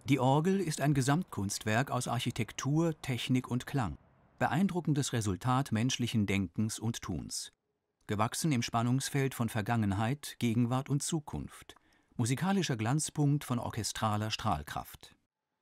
Die Orgel ist ein Gesamtkunstwerk aus Architektur, Technik und Klang. Beeindruckendes Resultat menschlichen Denkens und Tuns. Gewachsen im Spannungsfeld von Vergangenheit, Gegenwart und Zukunft. Musikalischer Glanzpunkt von orchestraler Strahlkraft.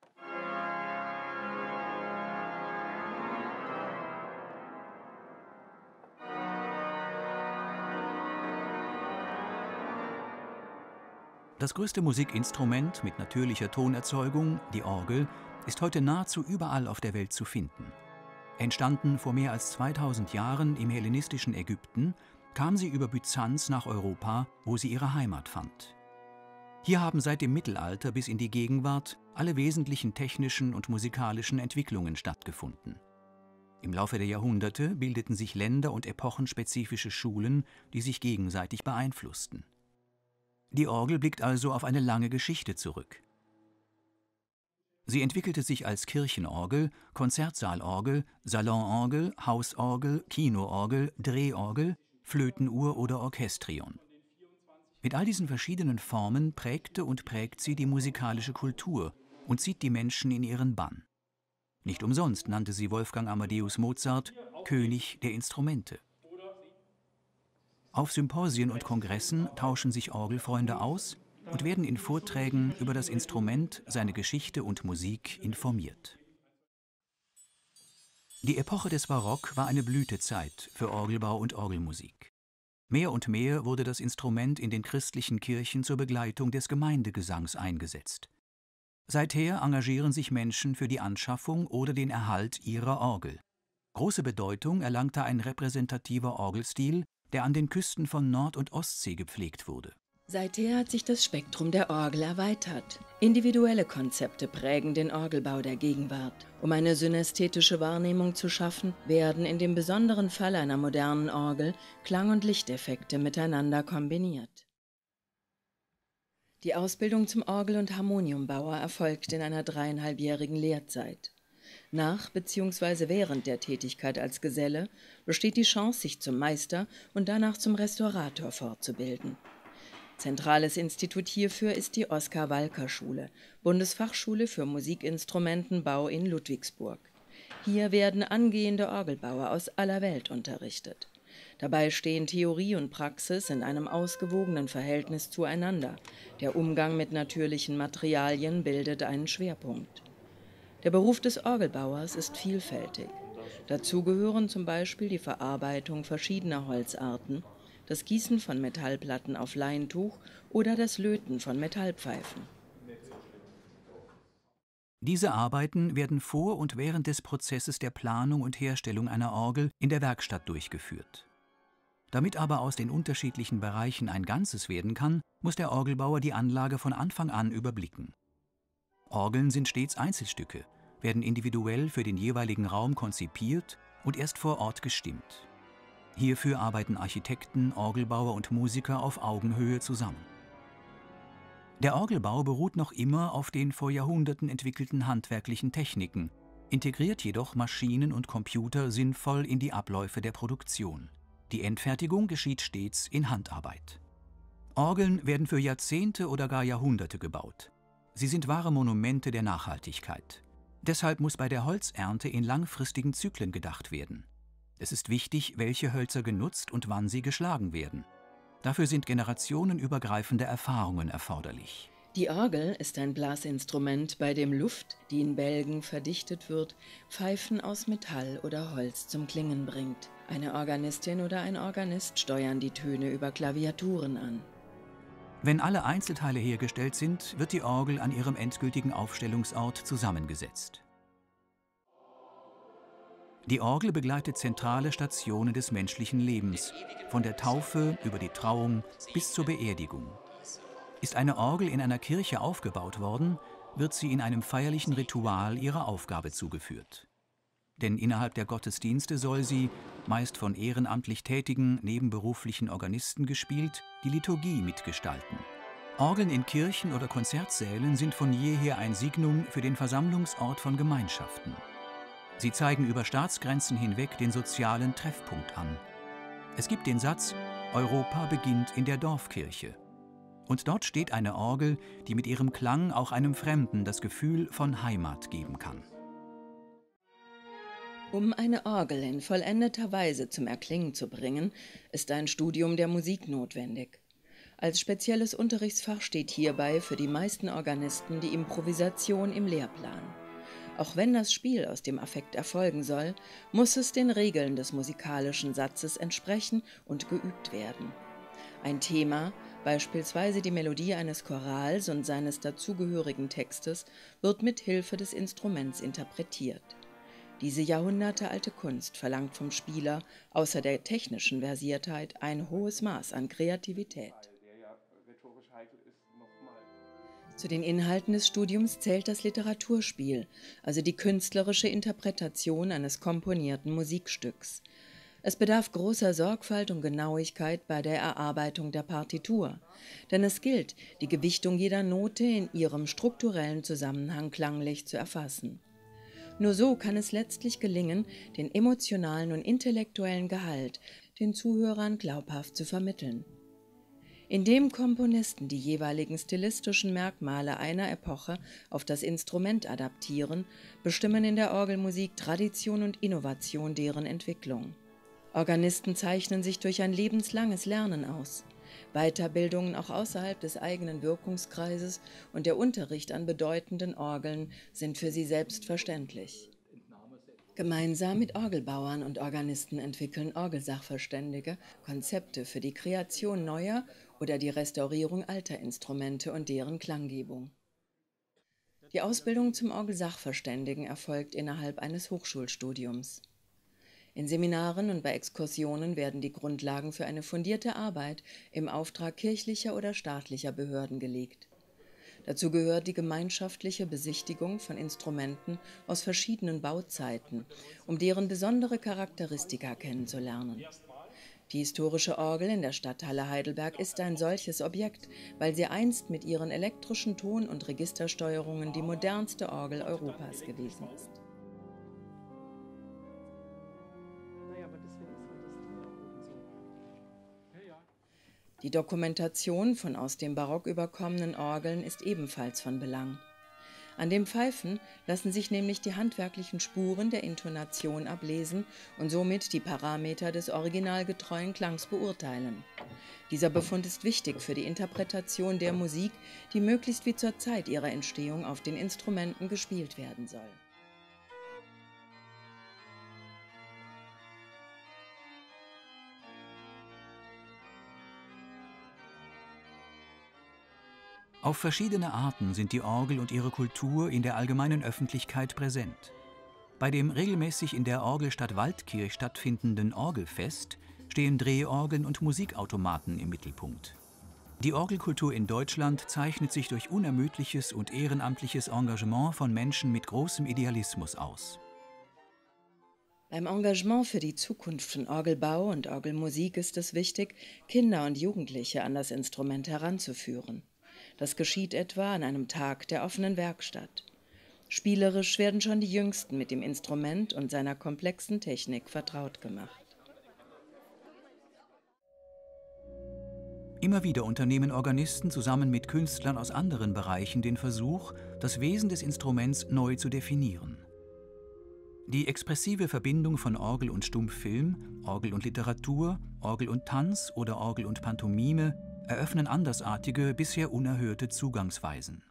Das größte Musikinstrument mit natürlicher Tonerzeugung, die Orgel, ist heute nahezu überall auf der Welt zu finden. Entstanden vor mehr als 2000 Jahren im hellenistischen Ägypten, kam sie über Byzanz nach Europa, wo sie ihre Heimat fand. Hier haben seit dem Mittelalter bis in die Gegenwart alle wesentlichen technischen und musikalischen Entwicklungen stattgefunden. Im Laufe der Jahrhunderte bildeten sich länder- und epochenspezifische Schulen, die sich gegenseitig beeinflussten. Die Orgel blickt also auf eine lange Geschichte zurück. Sie entwickelte sich als Kirchenorgel, Konzertsaalorgel, Salonorgel, Hausorgel, Kinoorgel, Drehorgel, Flötenuhr oder Orchestrion. Mit all diesen verschiedenen Formen prägte und prägt sie die musikalische Kultur und zieht die Menschen in ihren Bann. Nicht umsonst nannte sie Wolfgang Amadeus Mozart König der Instrumente. Auf Symposien und Kongressen tauschen sich Orgelfreunde aus und werden in Vorträgen über das Instrument, seine Geschichte und Musik informiert. Die Epoche des Barock war eine Blütezeit für Orgelbau und Orgelmusik. Mehr und mehr wurde das Instrument in den christlichen Kirchen zur Begleitung des Gemeindegesangs eingesetzt. Seither engagieren sich Menschen für die Anschaffung oder den Erhalt ihrer Orgel. Große Bedeutung erlangte ein repräsentativer Orgelstil, der an den Küsten von Nord- und Ostsee gepflegt wurde. Seither hat sich das Spektrum der Orgel erweitert. Individuelle Konzepte prägen den Orgelbau der Gegenwart. Um eine synästhetische Wahrnehmung zu schaffen, werden in dem besonderen Fall einer modernen Orgel Klang- und Lichteffekte miteinander kombiniert. Die Ausbildung zum Orgel- und Harmoniumbauer erfolgt in einer 3,5-jährigen Lehrzeit. Nach bzw. während der Tätigkeit als Geselle besteht die Chance, sich zum Meister und danach zum Restaurator fortzubilden. Zentrales Institut hierfür ist die Oskar-Walker-Schule, Bundesfachschule für Musikinstrumentenbau in Ludwigsburg. Hier werden angehende Orgelbauer aus aller Welt unterrichtet. Dabei stehen Theorie und Praxis in einem ausgewogenen Verhältnis zueinander. Der Umgang mit natürlichen Materialien bildet einen Schwerpunkt. Der Beruf des Orgelbauers ist vielfältig. Dazu gehören zum Beispiel die Verarbeitung verschiedener Holzarten, das Gießen von Metallplatten auf Leintuch oder das Löten von Metallpfeifen. Diese Arbeiten werden vor und während des Prozesses der Planung und Herstellung einer Orgel in der Werkstatt durchgeführt. Damit aber aus den unterschiedlichen Bereichen ein Ganzes werden kann, muss der Orgelbauer die Anlage von Anfang an überblicken. Orgeln sind stets Einzelstücke, werden individuell für den jeweiligen Raum konzipiert und erst vor Ort gestimmt. Hierfür arbeiten Architekten, Orgelbauer und Musiker auf Augenhöhe zusammen. Der Orgelbau beruht noch immer auf den vor Jahrhunderten entwickelten handwerklichen Techniken, integriert jedoch Maschinen und Computer sinnvoll in die Abläufe der Produktion. Die Endfertigung geschieht stets in Handarbeit. Orgeln werden für Jahrzehnte oder gar Jahrhunderte gebaut. Sie sind wahre Monumente der Nachhaltigkeit. Deshalb muss bei der Holzernte in langfristigen Zyklen gedacht werden. Es ist wichtig, welche Hölzer genutzt und wann sie geschlagen werden. Dafür sind generationenübergreifende Erfahrungen erforderlich. Die Orgel ist ein Blasinstrument, bei dem Luft, die in Bälgen verdichtet wird, Pfeifen aus Metall oder Holz zum Klingen bringt. Eine Organistin oder ein Organist steuern die Töne über Klaviaturen an. Wenn alle Einzelteile hergestellt sind, wird die Orgel an ihrem endgültigen Aufstellungsort zusammengesetzt. Die Orgel begleitet zentrale Stationen des menschlichen Lebens, von der Taufe über die Trauung bis zur Beerdigung. Ist eine Orgel in einer Kirche aufgebaut worden, wird sie in einem feierlichen Ritual ihrer Aufgabe zugeführt. Denn innerhalb der Gottesdienste soll sie, meist von ehrenamtlich tätigen, nebenberuflichen Organisten gespielt, die Liturgie mitgestalten. Orgeln in Kirchen oder Konzertsälen sind von jeher ein Signum für den Versammlungsort von Gemeinschaften. Sie zeigen über Staatsgrenzen hinweg den sozialen Treffpunkt an. Es gibt den Satz, Europa beginnt in der Dorfkirche. Und dort steht eine Orgel, die mit ihrem Klang auch einem Fremden das Gefühl von Heimat geben kann. Um eine Orgel in vollendeter Weise zum Erklingen zu bringen, ist ein Studium der Musik notwendig. Als spezielles Unterrichtsfach steht hierbei für die meisten Organisten die Improvisation im Lehrplan. Auch wenn das Spiel aus dem Affekt erfolgen soll, muss es den Regeln des musikalischen Satzes entsprechen und geübt werden. Ein Thema, beispielsweise die Melodie eines Chorals und seines dazugehörigen Textes, wird mit Hilfe des Instruments interpretiert. Diese jahrhundertealte Kunst verlangt vom Spieler außer der technischen Versiertheit ein hohes Maß an Kreativität. Zu den Inhalten des Studiums zählt das Literaturspiel, also die künstlerische Interpretation eines komponierten Musikstücks. Es bedarf großer Sorgfalt und Genauigkeit bei der Erarbeitung der Partitur, denn es gilt, die Gewichtung jeder Note in ihrem strukturellen Zusammenhang klanglich zu erfassen. Nur so kann es letztlich gelingen, den emotionalen und intellektuellen Gehalt den Zuhörern glaubhaft zu vermitteln. Indem Komponisten die jeweiligen stilistischen Merkmale einer Epoche auf das Instrument adaptieren, bestimmen in der Orgelmusik Tradition und Innovation deren Entwicklung. Organisten zeichnen sich durch ein lebenslanges Lernen aus. Weiterbildungen auch außerhalb des eigenen Wirkungskreises und der Unterricht an bedeutenden Orgeln sind für sie selbstverständlich. Gemeinsam mit Orgelbauern und Organisten entwickeln Orgelsachverständige Konzepte für die Kreation neuer oder die Restaurierung alter Instrumente und deren Klanggebung. Die Ausbildung zum Orgelsachverständigen erfolgt innerhalb eines Hochschulstudiums. In Seminaren und bei Exkursionen werden die Grundlagen für eine fundierte Arbeit im Auftrag kirchlicher oder staatlicher Behörden gelegt. Dazu gehört die gemeinschaftliche Besichtigung von Instrumenten aus verschiedenen Bauzeiten, um deren besondere Charakteristika kennenzulernen. Die historische Orgel in der Stadthalle Heidelberg ist ein solches Objekt, weil sie einst mit ihren elektrischen Ton- und Registersteuerungen die modernste Orgel Europas gewesen ist. Die Dokumentation von aus dem Barock überkommenen Orgeln ist ebenfalls von Belang. An den Pfeifen lassen sich nämlich die handwerklichen Spuren der Intonation ablesen und somit die Parameter des originalgetreuen Klangs beurteilen. Dieser Befund ist wichtig für die Interpretation der Musik, die möglichst wie zur Zeit ihrer Entstehung auf den Instrumenten gespielt werden soll. Auf verschiedene Arten sind die Orgel und ihre Kultur in der allgemeinen Öffentlichkeit präsent. Bei dem regelmäßig in der Orgelstadt Waldkirch stattfindenden Orgelfest stehen Drehorgeln und Musikautomaten im Mittelpunkt. Die Orgelkultur in Deutschland zeichnet sich durch unermüdliches und ehrenamtliches Engagement von Menschen mit großem Idealismus aus. Beim Engagement für die Zukunft von Orgelbau und Orgelmusik ist es wichtig, Kinder und Jugendliche an das Instrument heranzuführen. Das geschieht etwa an einem Tag der offenen Werkstatt. Spielerisch werden schon die Jüngsten mit dem Instrument und seiner komplexen Technik vertraut gemacht. Immer wieder unternehmen Organisten zusammen mit Künstlern aus anderen Bereichen den Versuch, das Wesen des Instruments neu zu definieren. Die expressive Verbindung von Orgel und Stummfilm, Orgel und Literatur, Orgel und Tanz oder Orgel und Pantomime eröffnen andersartige, bisher unerhörte Zugangsweisen.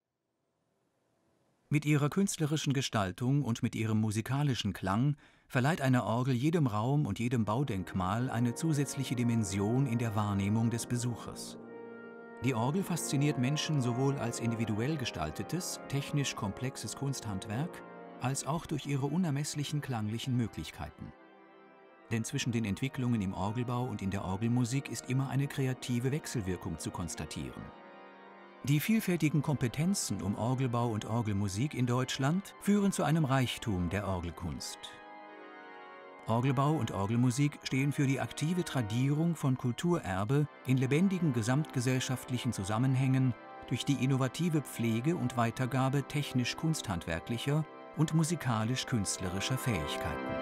Mit ihrer künstlerischen Gestaltung und mit ihrem musikalischen Klang verleiht eine Orgel jedem Raum und jedem Baudenkmal eine zusätzliche Dimension in der Wahrnehmung des Besuchers. Die Orgel fasziniert Menschen sowohl als individuell gestaltetes, technisch komplexes Kunsthandwerk, als auch durch ihre unermesslichen klanglichen Möglichkeiten. Denn zwischen den Entwicklungen im Orgelbau und in der Orgelmusik ist immer eine kreative Wechselwirkung zu konstatieren. Die vielfältigen Kompetenzen um Orgelbau und Orgelmusik in Deutschland führen zu einem Reichtum der Orgelkunst. Orgelbau und Orgelmusik stehen für die aktive Tradierung von Kulturerbe in lebendigen gesamtgesellschaftlichen Zusammenhängen durch die innovative Pflege und Weitergabe technisch-kunsthandwerklicher und musikalisch-künstlerischer Fähigkeiten.